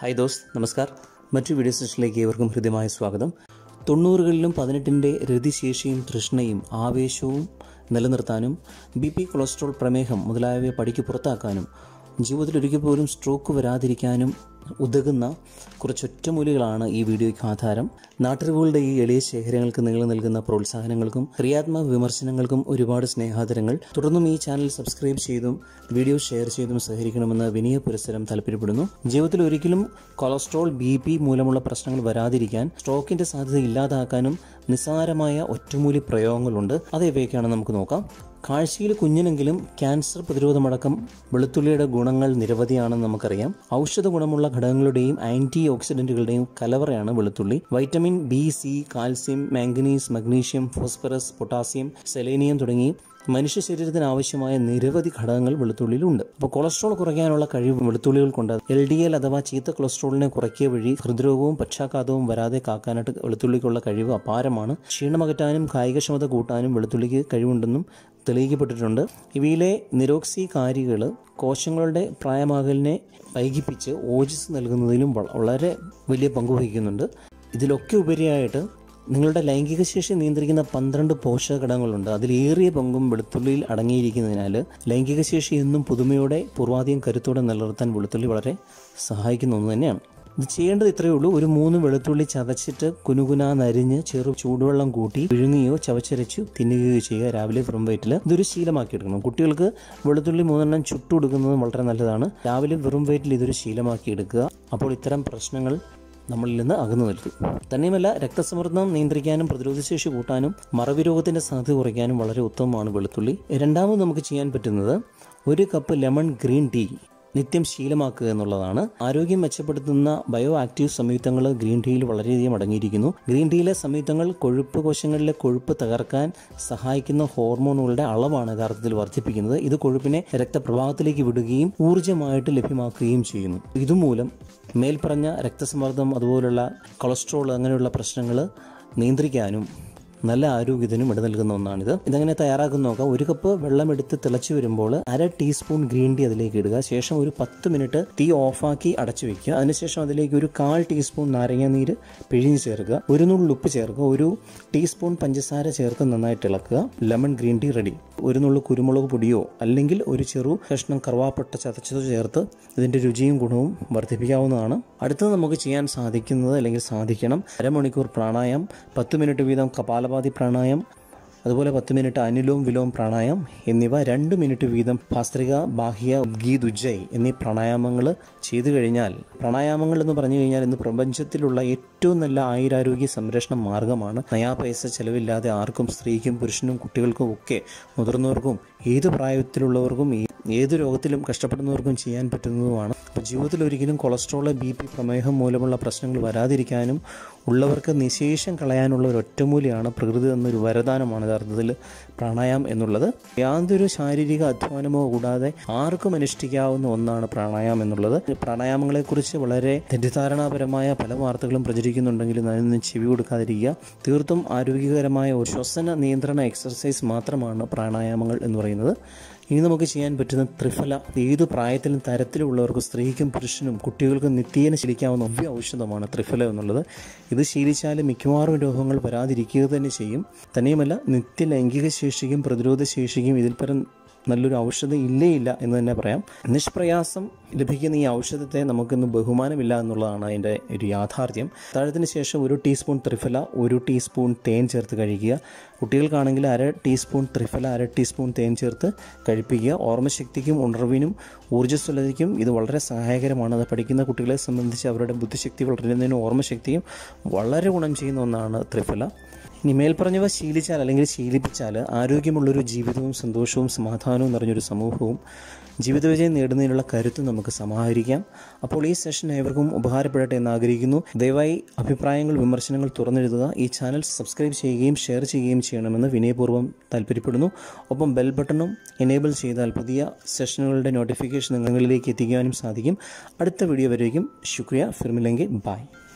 Hi ദോസ്ത്, നമസ്കാർ. മറ്റു video സെഷനിലേക്ക് ഏവർക്കും ഹൃദ്യമായ സ്വാഗതം. 90കളിലും 18ന്റെ രതിശേഷിയും തൃഷ്ണയും ആവേശവും നിലനിർത്താനും BP, കൊളസ്ട്രോൾ, പ്രമേഹം മുതലായവയെ പടിക്ക് പുറത്താക്കാനും ജീവിതത്തിൽ ഒരിക്കൽ പോലും സ്ട്രോക്ക് വരാതിരിക്കാനും ഉതകുന്ന കുറച്ച് ഒറ്റമൂലികളാണ് ഈ വീഡിയോയ്ക്ക് ആധാരം. നാട്ടറിവുകളുടെ ഈ എളിയ ശേഖരങ്ങൾക്ക് നിങ്ങൾ നൽകുന്ന പ്രോത്സാഹനങ്ങൾക്കും ക്രിയാത്മക വിമർശനങ്ങൾക്കും ഒരുപാട് സ്നേഹാദരങ്ങൾ. തുടർന്നും ഈ ചാനൽ സബ്സ്ക്രൈബ് ചെയ്തും വീഡിയോ ഷെയർ ചെയ്തും സഹകരിക്കണമെന്ന് വിനയ പുരസ്സരം താല്പര്യപ്പെടുന്നു. ജീവിതത്തിൽ ഒരിക്കലും കൊളസ്ട്രോൾ, BP മൂലമുള്ള പ്രശ്നങ്ങൾ വരാതിരിക്കാൻ, സ്ട്രോക്കിന്റെ സാധ്യത ഇല്ലാതാക്കാനും നിസ്സാരമായ ഒറ്റമൂലി പ്രയോഗങ്ങളുണ്ട്. അത് ഇവയൊക്കെയാണ് നമുക്ക് നോക്കാം. കാഴ്ചയിൽ കുഞ്ഞിനെങ്കിലും ക്യാൻസർ പ്രതിരോധമടക്കം വെളുത്തുള്ളിയുടെ ഗുണങ്ങൾ നിരവധിയാണെന്ന് നമുക്കറിയാം. ഔഷധ ഗുണമുള്ള ഘടകങ്ങളുടെയും ആന്റി ഓക്സിഡന്റുകളുടെയും കലവറയാണ് വെളുത്തുള്ളി. Vitamin B, C, calcium, manganese, magnesium, phosphorus, potassium, selenium തുടങ്ങി മനുഷ്യ ശരീരത്തിന് ആവശ്യമായ നിരവധി ഘടകങ്ങൾ വെളുത്തുള്ളിയിലുണ്ട്. അപ്പോൾ കൊളസ്ട്രോൾ കുറയ്ക്കാനുള്ള കഴിവ് വെളുത്തുള്ളികൾക്കുണ്ട്. LDL അഥവാ ചീത്ത കൊളസ്ട്രോളിനെ കുറയ്ക്കുക വഴി ഹൃദ്രോഗവും പക്ഷാഘാതവും വരാതെ കാക്കാനായിട്ട് വെളുത്തുള്ളിക്കുള്ള കഴിവ് അപാരമാണ്. ക്ഷീണമകറ്റാനും കായികക്ഷമത കൂട്ടാനും വെളുത്തുള്ളിക്ക് കഴിവുണ്ടെന്നും തെളിയിക്കപ്പെട്ടിട്ടുണ്ട്. ഇവയിലെ നിരോക്സികാരികൾ കോശങ്ങളുടെ പ്രായമാകലിനെ വൈകിപ്പിച്ച് ഓജസ് നൽകുന്നതിലും വളരെ വലിയ പങ്കുവഹിക്കുന്നുണ്ട്. ഇതിലൊക്കെ ഉപരിയായിട്ട് നിങ്ങളുടെ ലൈംഗിക ശേഷി നിയന്ത്രിക്കുന്ന 12 പോഷക ഘടകങ്ങളുണ്ട്. അതിലേറിയ പങ്കും വെളുത്തുള്ളിയിൽ അടങ്ങിയിരിക്കുന്നതിനാൽ ലൈംഗിക ശേഷി എന്നും പുതുമയോടെ പൂർവാധികം കരുത്തോടെ നിലനിർത്താൻ വെളുത്തുള്ളി വളരെ സഹായിക്കുന്ന ഒന്ന് തന്നെയാണ്. ഇത് ചെയ്യേണ്ടത് ഇത്രയേ ഉള്ളൂ. ഒരു 3 വെളുത്തുള്ളി ചതച്ചിട്ട് കുനുകുനാന്നരിഞ്ഞ് ചെറു ചൂടുവെള്ളം കൂട്ടി വിഴുങ്ങുകയോ ചവച്ചരച്ചു തിന്നുകയോ ചെയ്യുക രാവിലെ വെറും വയറ്റിൽ. ഇതൊരു ശീലമാക്കി എടുക്കണം. കുട്ടികൾക്ക് വെളുത്തുള്ളി 3 ചുട്ടു കൊടുക്കുന്നത് വളരെ നല്ലതാണ്. രാവിലെ വെറും വയറ്റിൽ ഇതൊരു ശീലമാക്കി എടുക്കുക. അപ്പോൾ ഇത്തരം പ്രശ്നങ്ങൾ നമ്മളിൽ നിന്ന് അകന്നു നിൽക്കും. തന്നെയുമല്ല, രക്തസമ്മർദ്ദം നിയന്ത്രിക്കാനും പ്രതിരോധശേഷി കൂട്ടാനും മറവി രോഗത്തിന്റെ സാധ്യത കുറയ്ക്കാനും വളരെ ഉത്തമമാണ് വെളുത്തുള്ളി. രണ്ടാമത് നമുക്ക് ചെയ്യാൻ പറ്റുന്നത് 1 കപ്പ് ലെമൺ ഗ്രീൻ ടീ നിത്യം ശീലമാക്കുക എന്നുള്ളതാണ്. ആരോഗ്യം മെച്ചപ്പെടുത്തുന്ന ബയോ ആക്റ്റീവ് സംയുക്തങ്ങൾ ഗ്രീൻ ടീയിൽ വളരെയധികം അടങ്ങിയിരിക്കുന്നു. ഗ്രീൻ ടീയിലെ സംയുക്തങ്ങൾ കൊഴുപ്പ് കോശങ്ങളിലെ കൊഴുപ്പ് തകർക്കാൻ സഹായിക്കുന്ന ഹോർമോണുകളുടെ അളവാണ് യഥാർത്ഥത്തിൽ വർദ്ധിപ്പിക്കുന്നത്. ഇത് കൊഴുപ്പിനെ രക്തപ്രവാഹത്തിലേക്ക് വിടുകയും ഊർജ്ജമായിട്ട് ലഭ്യമാക്കുകയും ചെയ്യുന്നു. ഇതുമൂലം മേൽപ്പറഞ്ഞ രക്തസമ്മർദ്ദം, അതുപോലുള്ള കൊളസ്ട്രോൾ അങ്ങനെയുള്ള പ്രശ്നങ്ങൾ നിയന്ത്രിക്കാനും നല്ല ആരോഗ്യത്തിനും ഇട നൽകുന്ന ഒന്നാണിത്. ഇതെങ്ങനെ തയ്യാറാക്കുന്ന നോക്കാം. 1 കപ്പ് വെള്ളം എടുത്ത് തിളച്ച് വരുമ്പോൾ 1/2 ടീസ്പൂൺ ഗ്രീൻ ടീ അതിലേക്ക് ഇടുക. ശേഷം ഒരു 10 മിനിറ്റ് തീ ഓഫാക്കി അടച്ചു വെക്കുക. അതിനുശേഷം അതിലേക്ക് ഒരു 1/4 ടീസ്പൂൺ നാരങ്ങാനീര് പിഴിഞ്ഞ് ചേർക്കുക. 1 നുള്ള് ഉപ്പ് ചേർക്കുക. 1 ടീസ്പൂൺ പഞ്ചസാര ചേർത്ത് നന്നായിട്ട് ഇളക്കുക. Lemon green tea ready. 1 നുള്ള് കുരുമുളക് പൊടിയോ അല്ലെങ്കിൽ ഒരു ചെറു കഷ്ണം കറുവാപ്പട്ട ചതച്ചതോ ചേർത്ത് ഇതിന്റെ രുചിയും ഗുണവും വർദ്ധിപ്പിക്കാവുന്നതാണ്. അടുത്തത് നമുക്ക് ചെയ്യാൻ സാധിക്കുന്നത് അല്ലെങ്കിൽ സാധിക്കണം 1/2 മണിക്കൂർ പ്രാണായാമം, 10 മിനിറ്റ് വീതം കപാലഭാതി പ്രാണായാമം, അതുപോലെ 10 മിനിറ്റ് അനുലോം വിലോം പ്രാണായാമം എന്നിവ 2 മിനിറ്റ് വീതം ഭസ്ത്രിക, ബാഹ്യ, ഉദ്ഗീത്, ഉജ്ജയ് എന്നീ പ്രാണായാമങ്ങൾ ചെയ്തു കഴിഞ്ഞാൽ, പ്രാണായാമങ്ങൾ എന്ന് പറഞ്ഞു കഴിഞ്ഞാൽ ഇന്ന് പ്രപഞ്ചത്തിലുള്ള ഏറ്റവും നല്ല ആയുരാരോഗ്യ സംരക്ഷണ മാർഗമാണ്. നയാ പൈസ ചെലവില്ലാതെ ആർക്കും, സ്ത്രീക്കും പുരുഷനും കുട്ടികൾക്കും ഒക്കെ, മുതിർന്നവർക്കും ഏത് പ്രായത്തിലുള്ളവർക്കും ഏത് രോഗത്തിലും കഷ്ടപ്പെടുന്നവർക്കും ചെയ്യാൻ പറ്റുന്നതുമാണ്. അപ്പോൾ ജീവിതത്തിൽ ഒരിക്കലും കൊളസ്ട്രോൾ, BP, പ്രമേഹം മൂലമുള്ള പ്രശ്നങ്ങൾ വരാതിരിക്കാനും ഉള്ളവർക്ക് നിശേഷം കളയാനുള്ള ഒരു ഒറ്റമൂലിയാണ്. പ്രകൃതി എന്നൊരു വരദാനമാണ് യഥാർത്ഥത്തിൽ പ്രാണായാമം എന്നുള്ളത്. യാതൊരു ശാരീരിക അധ്വാനമോ കൂടാതെ ആർക്കും അനുഷ്ഠിക്കാവുന്ന ഒന്നാണ് പ്രാണായാമം എന്നുള്ളത്. പ്രാണായാമങ്ങളെക്കുറിച്ച് വളരെ തെറ്റിദ്ധാരണാപരമായ പല വാർത്തകളും പ്രചരിക്കുന്നുണ്ടെങ്കിലും അതിനൊന്നും ചെവി കൊടുക്കാതിരിക്കുക. തീർത്തും ആരോഗ്യകരമായ ഒരു ശ്വസന നിയന്ത്രണ എക്സർസൈസ് മാത്രമാണ് പ്രാണായാമങ്ങൾ എന്ന് പറയുന്നത്. ഇനി നമുക്ക് ചെയ്യാൻ പറ്റുന്ന ത്രിഫല. ഏത് പ്രായത്തിലും തരത്തിലുള്ളവർക്കും, സ്ത്രീക്കും പുരുഷനും കുട്ടികൾക്കും നിത്യേന ശീലിക്കാവുന്ന ഔഷധമാണ് ത്രിഫല എന്നുള്ളത്. ഇത് ശീലിച്ചാൽ മിക്കവാറും രോഗങ്ങൾ വരാതിരിക്കുക തന്നെ ചെയ്യും. തന്നെയുമല്ല, നിത്യ ലൈംഗിക ശേഷിക്കും പ്രതിരോധ ശേഷിക്കും ഇതിൽ പരം നല്ലൊരു ഔഷധം ഇല്ല എന്ന് തന്നെ പറയാം. നിഷ്പ്രയാസം ലഭിക്കുന്ന ഈ ഔഷധത്തെ നമുക്കിന്ന് ബഹുമാനമില്ല എന്നുള്ളതാണ് അതിൻ്റെ ഒരു യാഥാർത്ഥ്യം. താഴത്തിന് ശേഷം 1 ടീസ്പൂൺ ത്രിഫല, 1 ടീസ്പൂൺ തേൻ ചേർത്ത് കഴിക്കുക. കുട്ടികൾക്കാണെങ്കിൽ 1/2 ടീസ്പൂൺ ത്രിഫല, 1/2 ടീസ്പൂൺ തേൻ ചേർത്ത് കഴിപ്പിക്കുക. ഓർമ്മശക്തിക്കും ഉണർവിനും ഊർജ്ജസ്വലതയ്ക്കും ഇത് വളരെ സഹായകരമാണ്. അത് പഠിക്കുന്ന കുട്ടികളെ സംബന്ധിച്ച് അവരുടെ ബുദ്ധിശക്തി വളരുന്നതിനും ഓർമ്മശക്തിയും വളരെ ഗുണം ചെയ്യുന്ന ഒന്നാണ് ത്രിഫല. ഇനി മേൽപ്പറഞ്ഞവ ശീലിച്ചാൽ അല്ലെങ്കിൽ ശീലിപ്പിച്ചാൽ ആരോഗ്യമുള്ളൊരു ജീവിതവും സന്തോഷവും സമാധാനവും നിറഞ്ഞൊരു സമൂഹവും ജീവിത വിജയം നേടുന്നതിനുള്ള കരുത്ത് നമുക്ക് സമാഹരിക്കാം. അപ്പോൾ ഈ സെഷൻ ഏവർക്കും ഉപകാരപ്പെടട്ടെ എന്ന് ആഗ്രഹിക്കുന്നു. ദയവായി അഭിപ്രായങ്ങൾ, വിമർശനങ്ങൾ തുറന്നെഴുതുക. ഈ ചാനൽ സബ്സ്ക്രൈബ് ചെയ്യുകയും ഷെയർ ചെയ്യുകയും ചെയ്യണമെന്ന് വിനയപൂർവ്വം താല്പര്യപ്പെടുന്നു. ഒപ്പം ബെൽ ബട്ടണും എനേബിൾ ചെയ്താൽ പുതിയ സെഷനുകളുടെ നോട്ടിഫിക്കേഷൻ നിങ്ങളിലേക്ക് എത്തിക്കാനും സാധിക്കും. അടുത്ത വീഡിയോ വരേക്കും ശുക്രിയ. ഫിർ മിലെംഗെ. ബൈ.